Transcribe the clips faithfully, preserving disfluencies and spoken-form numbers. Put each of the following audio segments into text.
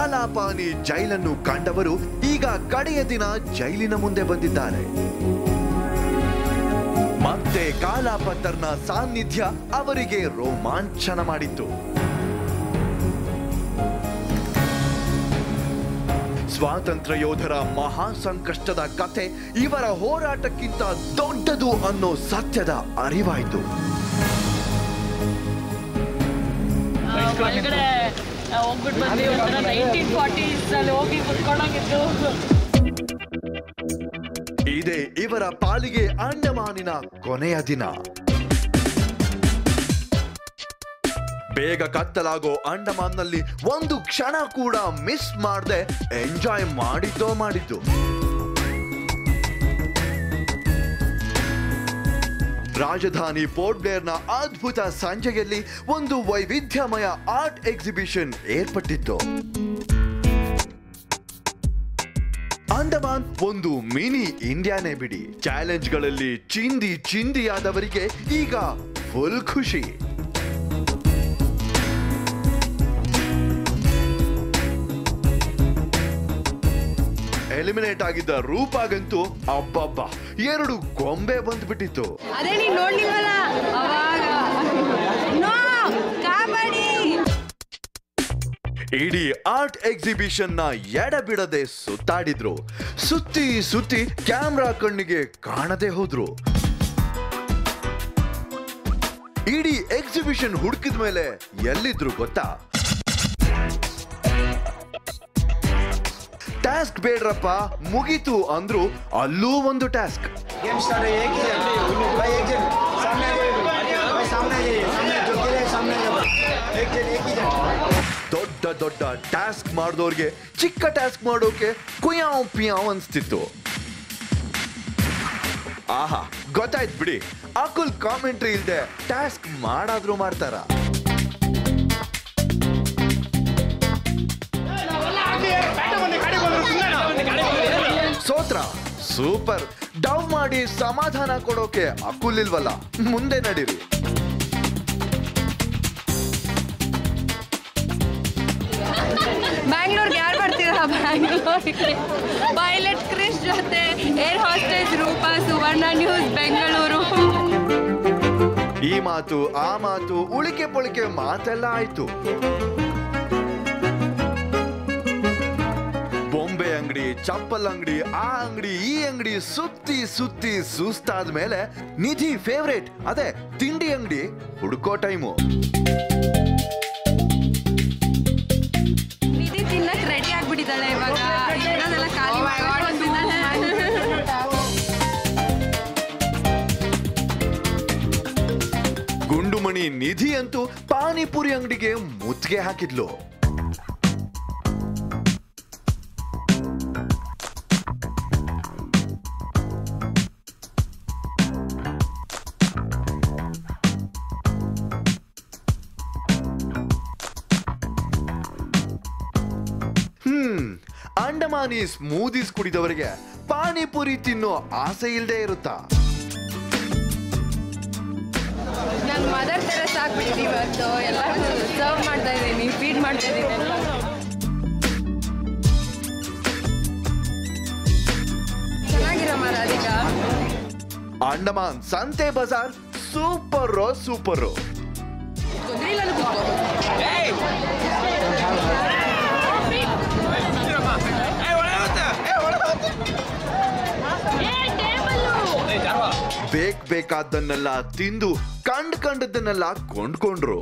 ಕಾಲಾಪಾನಿ ಜೈಲನ್ನು ಕಂಡವರು ಈಗ ಕಡೆಯ ದಿನ ಜೈಲಿನ ಮುಂದೆ ಬಂದಿದ್ದಾರೆ. ಮತ್ತೆ ಕಾಲಾಪತ್ತರ್ನ ಸಾನ್ನಿಧ್ಯ ಅವರಿಗೆ ರೋಮಾಂಚನ ಮಾಡಿತ್ತು. ಸ್ವಾತಂತ್ರ್ಯ ಯೋಧರ ಮಹಾ ಸಂಕಷ್ಟದ ಕಥೆ ಇವರ ಹೋರಾಟಕ್ಕಿಂತ ದೊಡ್ಡದು ಅನ್ನೋ ಸತ್ಯದ ಅರಿವಾಯಿತು. ಇದೇ ಇವರ ಪಾಲಿಗೆ ಅಂಡಮಾನಿನ ಕೊನೆಯ ದಿನ. ಬೇಗ ಕತ್ತಲಾಗೋ ಅಂಡಮಾನ್ನಲ್ಲಿ ಒಂದು ಕ್ಷಣ ಕೂಡ ಮಿಸ್ ಮಾಡದೆ ಎಂಜಾಯ್ ಮಾಡಿದ್ದೋ ಮಾಡಿದ್ದು. ರಾಜಧಾನಿ ಪೋರ್ಟ್ ಬ್ಲೇರ್ನ ಅದ್ಭುತ ಸಂಜೆಯಲ್ಲಿ ಒಂದು ವೈವಿಧ್ಯಮಯ ಆರ್ಟ್ ಎಕ್ಸಿಬಿಷನ್ ಏರ್ಪಟ್ಟಿತ್ತು. ಅಂಡಮಾನ್ ಒಂದು ಮಿನಿ ಇಂಡಿಯಾನೇ ಬಿಡಿ. ಚಾಲೆಂಜ್ಗಳಲ್ಲಿ ಚಿಂದಿ ಚಿಂದಿಯಾದವರಿಗೆ ಈಗ ಫುಲ್ ಖುಷಿ. ಎಲಿಮಿನೇಟ್ ಆಗಿದ್ದ ರೂಪಾಗಂತೂ ಅಬ್ಬಬ್ಬ ಎರಡು ಗೊಂಬೆ ಬಂದ್ಬಿಟ್ಟಿತ್ತು. ಇಡೀ ಆರ್ಟ್ ಎಕ್ಸಿಬಿಷನ್ ನ ಎಡಬಿಡದೆ ಸುತ್ತಾಡಿದ್ರು. ಸುತ್ತಿ ಸುತ್ತಿ ಕ್ಯಾಮ್ರಾ ಕಣ್ಣಿಗೆ ಕಾಣದೆ ಹೋದ್ರು. ಇಡೀ ಎಕ್ಸಿಬಿಷನ್ ಹುಡುಕಿದ ಮೇಲೆ ಎಲ್ಲಿದ್ರು ಗೊತ್ತಾ? ಟಾಸ್ಕ್ ಬೇಡ್ರಪ್ಪ ಮುಗೀತು ಅಂದ್ರು ಅಲ್ಲೂ ಒಂದು ಟಾಸ್ಕ್. ದೊಡ್ಡ ದೊಡ್ಡ ಟಾಸ್ಕ್ ಮಾಡಿದವ್ರಿಗೆ ಚಿಕ್ಕ ಟಾಸ್ಕ್ ಮಾಡೋಕೆ ಕುಯಾವ್ ಪಿಯಾವ್ ಅನ್ಸ್ತಿತ್ತು. ಆಹಾ ಗೊತ್ತಾಯ್ತು ಬಿಡಿ, ಅಕುಲ್ ಕಾಮೆಂಟ್ರಿ ಇಲ್ದೆ ಟಾಸ್ಕ್ ಮಾಡಾದ್ರೂ ಮಾಡ್ತಾರ. ಸೋತ್ರ ಸೂಪರ್. ಡವ್ ಮಾಡಿ ಸಮಾಧಾನ ಕೊಡೋಕೆ ಅಕುಲ್ ಇಲ್ವಲ್ಲ, ಮುಂದೆ ನಡೀರಿ. ಬ್ಯಾಂಗ್ಳೂರ್ಗೆ ಯಾರು ಬರ್ತೀರಾ? ಬ್ಯಾಂಗ್ಳೂರಿಗೆ ಪೈಲಟ್ ಕ್ರಿಶ್ ಜೊತೆ air hostess Rupa, Suvarna news Bengaluru. ಈ ಮಾತು ಆ ಮಾತು ಉಳಿಕೆ ಪೊಳಿಕೆ ಮಾತೆಲ್ಲ ಆಯ್ತು. ಬೊಂಬೆ ಅಂಗಡಿ, ಚಪ್ಪಲ್ ಅಂಗಡಿ, ಆ ಅಂಗಡಿ ಈ ಅಂಗಡಿ ಸುತ್ತಿ ಸುತ್ತಿ ಸುಸ್ತಾದ ಮೇಲೆ ನಿಧಿ ಫೇವ್ರೇಟ್ ಅದೇ ತಿಂಡಿ ಅಂಗಡಿ ಹುಡುಕೋ ಟೈಮು. ನಿಧಿ ತಿನ್ನಕ್ ರೆಡಿ ಆಗ್ಬಿಟ್ಟಿದ್ದಾಳೆ ಇವಾಗ. ಗುಂಡುಮಣಿ ನಿಧಿ ಅಂತೂ ಪಾನಿಪುರಿ ಅಂಗಡಿಗೆ ಮುತ್ತಿಗೆ ಹಾಕಿದ್ಲು. ಹ್ಮ್ ಅಂಡಮಾನಿ ಸ್ಮೂದೀಸ್ ಕುಡಿದವರಿಗೆ ಪಾನಿಪುರಿ ತಿನ್ನೋ ಆಸೆ ಇಲ್ಲದೆ ಇರುತ್ತಾ? ನಾನು ಮದರ್ ತರ ಸಾಕ್ಬಿಟ್ಟಿದ್ದೀನಿ ಇವತ್ತು. ಎಲ್ಲ ಸರ್ವ್ ಮಾಡ್ತಾ ಇದ್ದೀನಿ, ಫೀಡ್ ಮಾಡ್ತಾ ಇದ್ದೀನಿ. ಚೆನ್ನಾಗಿರೋ ಮಾರಾಧಿಕ. ಅಂಡಮಾನ್ ಸಂತೆ ಬಜಾರ್ ಸೂಪರ್ ಸೂಪರ್. ಬೇಕ್ ಬೇಕಾದನ್ನೆಲ್ಲ ತಿಂದು ಕಂಡ್ ಕಂಡದನ್ನೆಲ್ಲ ಕೊಂಡ್ಕೊಂಡ್ರು.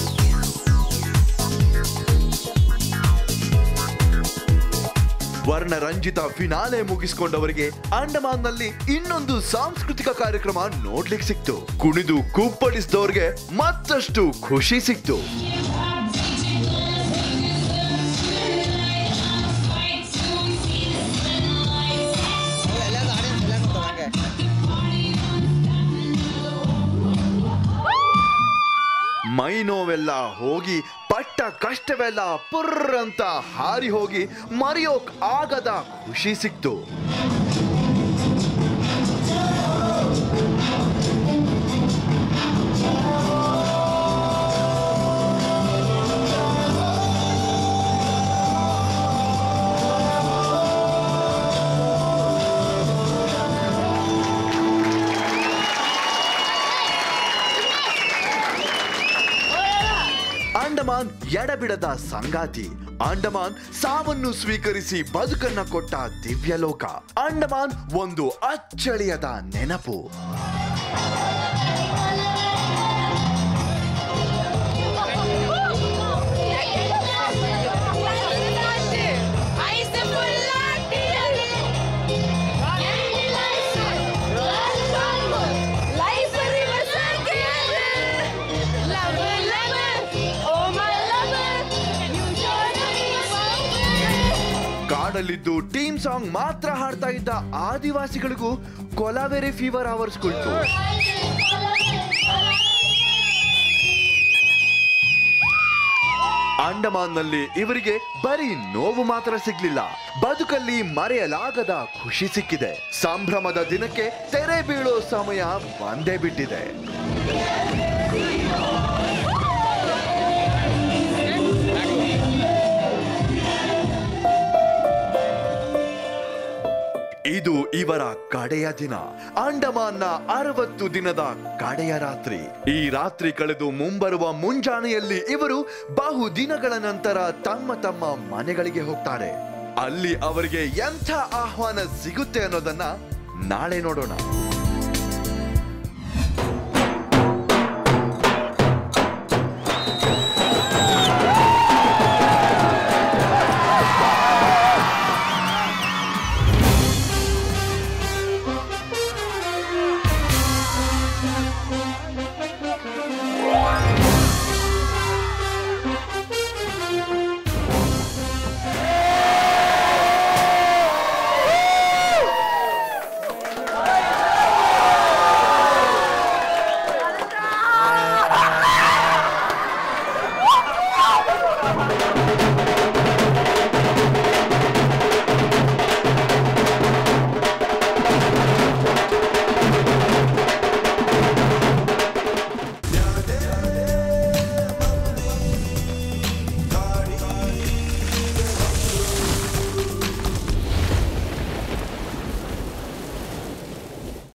ವರ್ಣರಂಜಿತ ಫಿನಾಲೆ ಮುಗಿಸ್ಕೊಂಡವರಿಗೆ ಅಂಡಮಾನ್ನಲ್ಲಿ ಇನ್ನೊಂದು ಸಾಂಸ್ಕೃತಿಕ ಕಾರ್ಯಕ್ರಮ ನೋಡ್ಲಿಕ್ಕೆ ಸಿಕ್ತು. ಕುಣಿದು ಕುಪ್ಪಳಿಸಿದವ್ರಿಗೆ ಮತ್ತಷ್ಟು ಖುಷಿ ಸಿಕ್ತು. ಮೈ ನೋವೆಲ್ಲ ಹೋಗಿ ಪಟ್ಟ ಕಷ್ಟವೆಲ್ಲ ಪುರ್ರ ಅಂತ ಹಾರಿ ಹೋಗಿ ಮರೆಯೋಕ್ ಆಗದ ಖುಷಿ ಸಿಕ್ತು. ಅಂಡಮಾನ್ ಎಡಬಿಡದ ಸಂಗಾತಿ. ಅಂಡಮಾನ್ ಸಾವನ್ನು ಸ್ವೀಕರಿಸಿ ಬದುಕನ್ನ ಕೊಟ್ಟ ದಿವ್ಯಲೋಕ. ಅಂಡಮಾನ್ ಒಂದು ಅಚ್ಚಳಿಯದ ನೆನಪು. ಕಾಡಲ್ಲಿದ್ದು ಟೀಮ್ ಸಾಂಗ್ ಮಾತ್ರ ಹಾಡ್ತಾ ಇದ್ದ ಆದಿವಾಸಿಗಳಿಗೂ ಕೊಲಾವೆರಿ ಫೀವರ್ ಆವರಿಸ್ಕೊಳ್ತು. ಅಂಡಮಾನ್ನಲ್ಲಿ ಇವರಿಗೆ ಬರೀ ನೋವು ಮಾತ್ರ ಸಿಗ್ಲಿಲ್ಲ, ಬದುಕಲ್ಲಿ ಮರೆಯಲಾಗದ ಖುಷಿ ಸಿಕ್ಕಿದೆ. ಸಂಭ್ರಮದ ದಿನಕ್ಕೆ ತೆರೆ ಬೀಳೋ ಸಮಯ ಬಂದೇ ಬಿಟ್ಟಿದೆ. ಇದು ಇವರ ಕಡೆಯ ದಿನ, ಅಂಡಮಾನ್ನ ಅರವತ್ತು ದಿನದ ಕಡೆಯ ರಾತ್ರಿ. ಈ ರಾತ್ರಿ ಕಳೆದು ಮುಂಬರುವ ಮುಂಜಾನೆಯಲ್ಲಿ ಇವರು ಬಹು ದಿನಗಳ ನಂತರ ತಮ್ಮ ತಮ್ಮ ಮನೆಗಳಿಗೆ ಹೋಗ್ತಾರೆ. ಅಲ್ಲಿ ಅವರಿಗೆ ಎಂಥ ಆಹ್ವಾನ ಸಿಗುತ್ತೆ ಅನ್ನೋದನ್ನ ನಾಳೆ ನೋಡೋಣ.